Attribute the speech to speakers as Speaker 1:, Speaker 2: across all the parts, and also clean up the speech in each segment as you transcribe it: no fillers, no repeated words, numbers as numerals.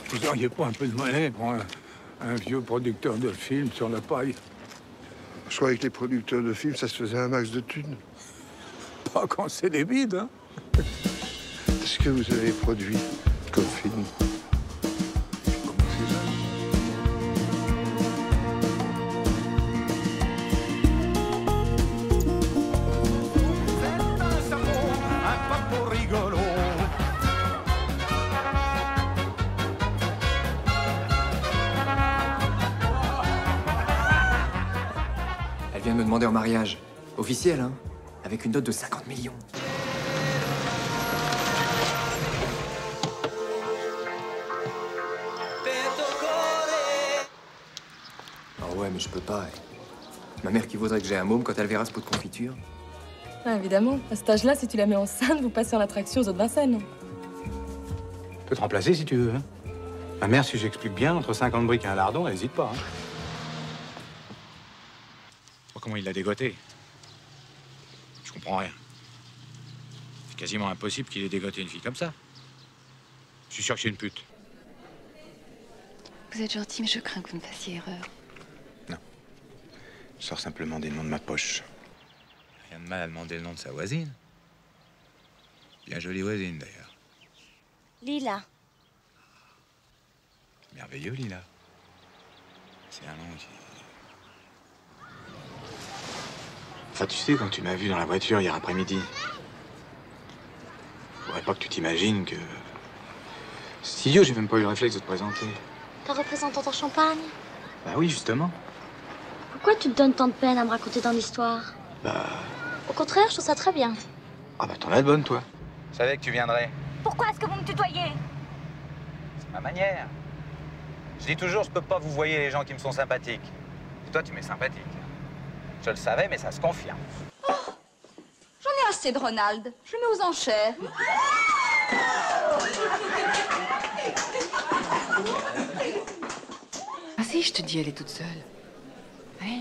Speaker 1: Vous auriez pas un peu de monnaie pour un vieux producteur de films sur la paille?
Speaker 2: Je croyais que les producteurs de films, ça se faisait un max de thunes.
Speaker 1: Pas quand c'est des bides, hein?
Speaker 2: Qu'est-ce que vous avez produit comme film?
Speaker 3: Elle vient de me demander en mariage. Officiel, hein? Avec une dot de 50 millions. Ah ouais, mais je peux pas. Ma mère qui voudrait que j'ai un môme quand elle verra ce pot de confiture.
Speaker 4: Ah, évidemment. À cet âge-là, si tu la mets enceinte, vous passez en attraction aux autres Vincennes.
Speaker 1: Je peux te remplacer si tu veux, hein? Ma mère, si j'explique bien, entre 50 briques et un lardon, elle hésite pas, hein?
Speaker 5: Comment il l'a dégoté. Je comprends rien. C'est quasiment impossible qu'il ait dégoté une fille comme ça. Je suis sûr que c'est une pute.
Speaker 6: Vous êtes gentil, mais je crains que vous ne fassiez erreur.
Speaker 5: Non. Je sors simplement des noms de ma poche. Rien de mal à demander le nom de sa voisine. Bien jolie voisine, d'ailleurs.
Speaker 7: Lila.
Speaker 5: Merveilleux, Lila. C'est un nom qui... Enfin, tu sais, quand tu m'as vu dans la voiture hier après-midi, faudrait pas que tu t'imagines que... C'est idiot, j'ai même pas eu le réflexe de te présenter.
Speaker 7: Ta représentante en Champagne?
Speaker 5: Bah oui, justement.
Speaker 7: Pourquoi tu te donnes tant de peine à me raconter ton histoire?
Speaker 5: Bah...
Speaker 7: Au contraire, je trouve ça très bien.
Speaker 5: Ah bah t'en as de bonnes, toi. Je savais que tu viendrais.
Speaker 7: Pourquoi est-ce que vous me tutoyez?
Speaker 5: C'est ma manière. Je dis toujours, je peux pas vous voyer les gens qui me sont sympathiques. Et toi, tu m'es sympathique. Je le savais, mais ça se confirme.
Speaker 6: Oh, j'en ai assez de Ronald. Je le mets aux enchères. Ah si, je te dis, elle est toute seule. Ouais.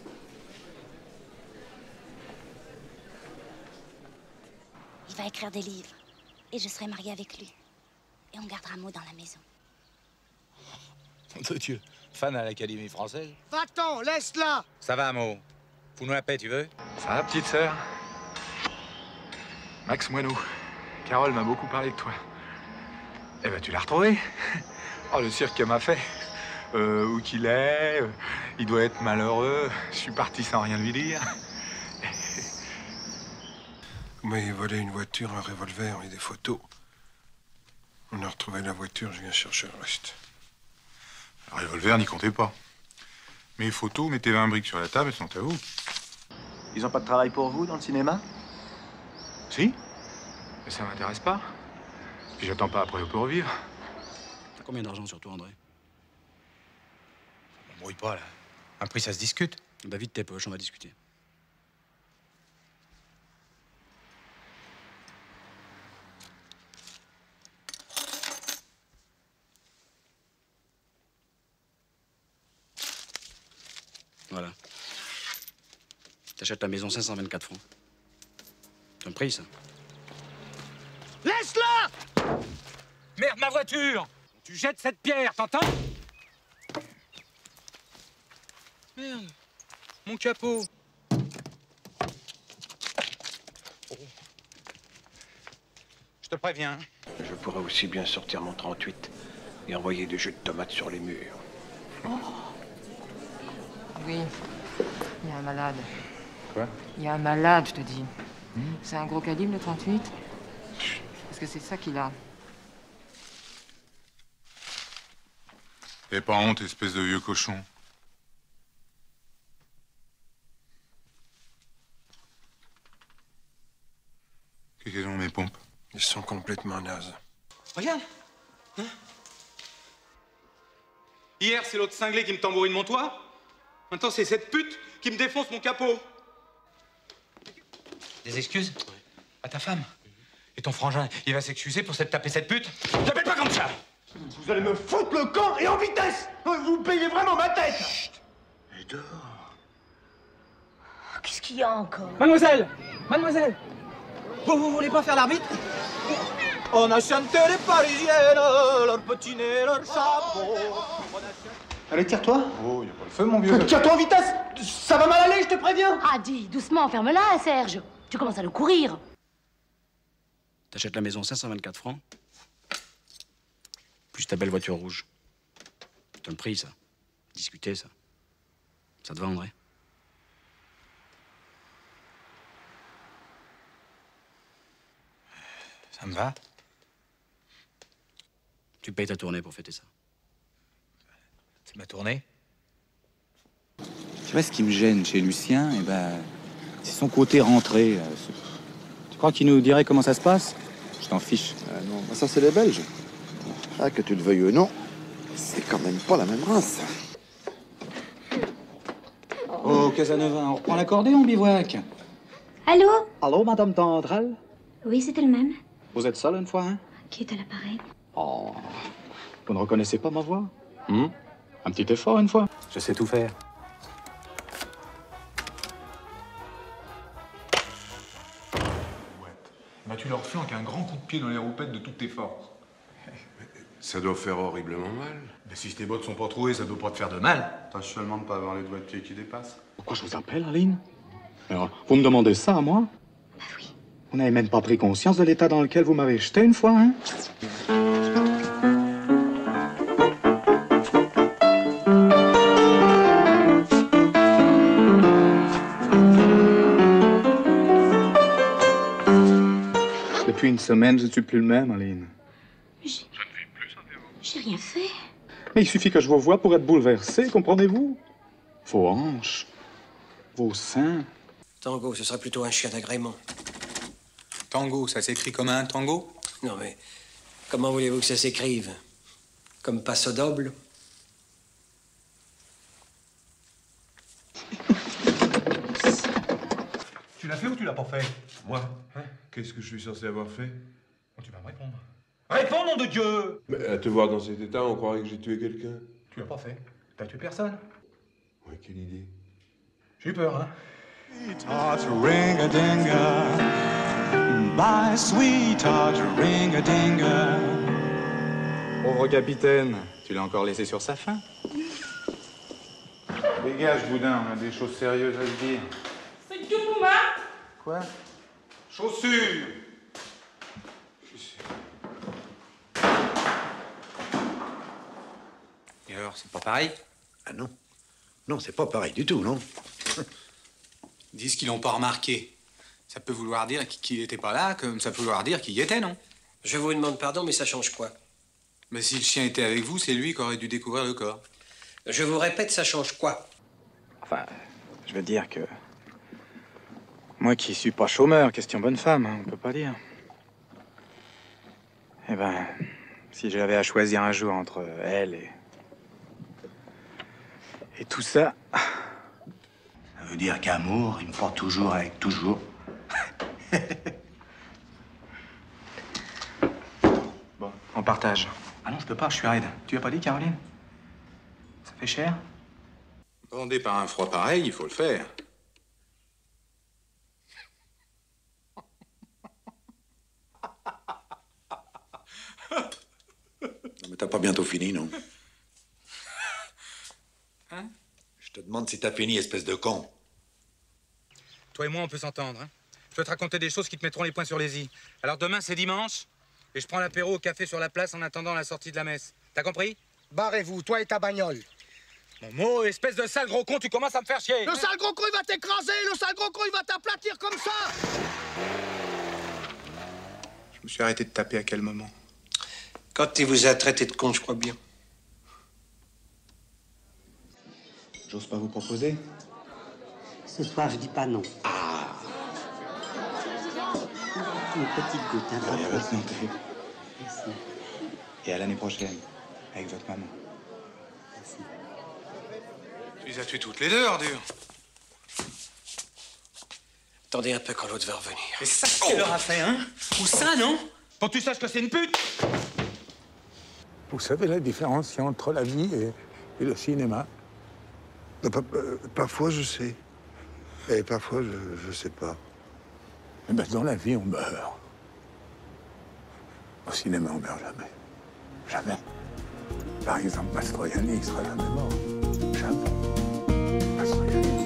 Speaker 7: Il va écrire des livres. Et je serai mariée avec lui. Et on gardera Maud dans la maison.
Speaker 5: Mon Dieu, fan à l'Académie française.
Speaker 8: Va-t'en, laisse-la.
Speaker 5: Ça va, Mo. Fous-nous la paix, tu veux? Ça va, petite sœur? Max Moineau. Carole m'a beaucoup parlé de toi. Eh ben, tu l'as retrouvé. Oh, le cirque qu'elle m'a fait. Où qu'il est, il doit être malheureux. Je suis parti sans rien lui dire.
Speaker 2: Vous m'avez volé une voiture, un revolver et des photos. On a retrouvé la voiture, je viens chercher le reste.
Speaker 9: Le revolver n'y comptez pas. Mes photos, mettez 20 briques sur la table, elles sont à vous.
Speaker 10: Ils ont pas de travail pour vous dans le cinéma?
Speaker 9: Si, mais ça m'intéresse pas. Puis j'attends pas après pour vivre.
Speaker 11: T'as combien d'argent sur toi, André?
Speaker 5: On brouille pas, là. Un prix, ça se discute.
Speaker 11: Bah vite tes poches, on va discuter. Voilà. T'achètes la maison 524 francs. C'est un prix, ça.
Speaker 8: Laisse-la!
Speaker 5: Merde, ma voiture! Tu jettes cette pierre, t'entends? Merde, mon capot. Oh. Je te préviens.
Speaker 2: Je pourrais aussi bien sortir mon 38 et envoyer des jus de tomates sur les murs.
Speaker 6: Oh. Oui, il y a un malade.
Speaker 9: Quoi?
Speaker 6: Il y a un malade, je te dis. C'est un gros calibre, le 38? Parce que c'est ça qu'il a.
Speaker 9: T'avais pas honte, espèce de vieux cochon. Qu'est-ce qu'ils ont, mes pompes?
Speaker 2: Ils sont complètement nazes.
Speaker 5: Regarde. Hein? Hier, c'est l'autre cinglé qui me tambourine mon toit. Maintenant, c'est cette pute qui me défonce mon capot. Des excuses? Ouais. À ta femme? Et ton frangin, il va s'excuser pour s'être tapé cette pute? T'appelles pas comme ça!
Speaker 8: Vous allez me foutre le camp et en vitesse! Vous payez vraiment ma tête! Chut!
Speaker 2: Et dehors.
Speaker 7: Qu'est-ce qu'il y a encore?
Speaker 8: Mademoiselle! Mademoiselle! Vous voulez pas faire l'arbitre? On a chanté les Parisiennes, leurs petits nez, leurs chapeaux.
Speaker 1: Allez, tire-toi. Oh, il n'y a pas le feu, mon vieux.
Speaker 8: Tire-toi en vitesse. Ça va mal aller, je te préviens.
Speaker 12: Ah, dis, doucement, ferme-la, Serge. Tu commences à le courir.
Speaker 11: T'achètes la maison 524 francs, plus ta belle voiture rouge. C'est un prix, ça. Discuter, ça. Ça te va, André?
Speaker 1: Ça me va.
Speaker 11: Tu payes ta tournée pour fêter ça.
Speaker 1: C'est ma tournée.
Speaker 13: Tu vois, ce qui me gêne chez Lucien, eh ben, c'est son côté rentré. Tu crois qu'il nous dirait comment ça se passe? Je t'en fiche.
Speaker 14: Non, bah ça, c'est les Belges. Ah, que tu le veuilles ou non, c'est quand même pas la même race.
Speaker 13: Oh, Casanova, on reprend l'accordéon, bivouac.
Speaker 12: Allô?
Speaker 13: Allô, Madame Tendrel?
Speaker 12: Oui, c'était le même.
Speaker 13: Vous êtes seule une fois, hein?
Speaker 12: Qui est à l'appareil?
Speaker 13: Oh, vous ne reconnaissez pas ma voix? Un petit effort une fois.
Speaker 1: Je sais tout faire.
Speaker 5: Bah, tu leur flanques un grand coup de pied dans les roupettes de toutes tes forces.
Speaker 2: Ça doit faire horriblement mal.
Speaker 1: Mais si tes bottes sont pas trouées, ça doit pas te faire de mal. Tâche seulement de pas avoir les doigts de pied qui dépassent.
Speaker 13: Pourquoi je vous appelle, Aline? Alors, vous me demandez ça à moi?
Speaker 12: Bah oui.
Speaker 13: Vous n'avez même pas pris conscience de l'état dans lequel vous m'avez jeté une fois, hein? Depuis une semaine, je ne suis plus le même, Aline.
Speaker 12: J'ai rien fait.
Speaker 13: Mais il suffit que je vous voie pour être bouleversé, comprenez-vous? Vos hanches, vos seins.
Speaker 15: Tango, ce serait plutôt un chien d'agrément.
Speaker 1: Tango, ça s'écrit comme un tango?
Speaker 15: Non, mais comment voulez-vous que ça s'écrive? Comme passo doble?
Speaker 8: Tu l'as fait ou tu l'as pas fait?
Speaker 2: Moi? Qu'est-ce que je suis censé avoir fait?
Speaker 8: Tu vas me répondre. Réponds, nom de Dieu!
Speaker 2: Mais à te voir dans cet état, on croirait que j'ai tué quelqu'un.
Speaker 8: Tu l'as pas fait. T'as tué personne.
Speaker 2: Ouais, quelle idée.
Speaker 8: J'ai eu peur, hein?
Speaker 16: Sweetheart, ring-a-dinga. My sweetheart, ring-a-dinga.
Speaker 1: Pauvre capitaine, tu l'as encore laissé sur sa faim? Dégage, boudin, on a des choses sérieuses à se dire.
Speaker 4: C'est tout pour moi.
Speaker 1: Quoi? Chaussures! Et alors, c'est pas pareil?
Speaker 14: Ah non. Non, c'est pas pareil du tout, non.
Speaker 1: Ils disent qu'ils l'ont pas remarqué. Ça peut vouloir dire qu'il était pas là, comme ça peut vouloir dire qu'il y était, non?
Speaker 15: Je vous demande pardon, mais ça change quoi?
Speaker 1: Mais si le chien était avec vous, c'est lui qui aurait dû découvrir le corps.
Speaker 15: Je vous répète, ça change quoi?
Speaker 13: Enfin, je veux dire que... Moi qui suis pas chômeur, question bonne femme, hein, on peut pas dire. Eh ben, si j'avais à choisir un jour entre elle et tout ça...
Speaker 14: Ça veut dire qu'amour, il me porte toujours avec toujours.
Speaker 13: Bon, on partage. Ah non, je peux pas, je suis raide. Tu as pas dit, Caroline? Ça fait cher?
Speaker 1: Bandé par un froid pareil, il faut le faire.
Speaker 14: Non, mais t'as pas bientôt fini, non?
Speaker 1: Hein?
Speaker 14: Je te demande si t'as fini, espèce de con.
Speaker 1: Toi et moi, on peut s'entendre, hein? Je peux te raconter des choses qui te mettront les points sur les i. Alors demain, c'est dimanche, et je prends l'apéro au café sur la place en attendant la sortie de la messe. T'as compris?
Speaker 8: Barrez-vous, toi et ta bagnole.
Speaker 1: Mon mot, espèce de sale gros con, tu commences à me faire chier.
Speaker 8: Le sale gros con, il va t'écraser. Le sale gros con, il va t'aplatir comme ça.
Speaker 1: Je me suis arrêté de taper à quel moment?
Speaker 15: Quand il vous a traité de con, je crois bien.
Speaker 13: J'ose pas vous proposer.
Speaker 17: Ce soir, je dis pas non. Une petite goutte, hein,
Speaker 13: Allez, à votre
Speaker 17: papa.
Speaker 13: santé.
Speaker 17: Merci.
Speaker 13: Et à l'année prochaine, avec votre maman.
Speaker 1: Tu les as tués toutes les deux, ordure.
Speaker 15: Attendez un peu quand l'autre va revenir.
Speaker 1: Et ça, qu'elle leur a fait, hein? Ou ça, non? Pour que tu saches que c'est une pute!
Speaker 18: Vous savez la différence qu'il y a entre la vie et le cinéma?
Speaker 2: Parfois, je sais. Et parfois, je sais pas.
Speaker 18: Eh ben, dans la vie, on meurt. Au cinéma, on meurt jamais. Jamais. Par exemple, Mastroianni, il sera jamais mort. Jamais. Mastroianni.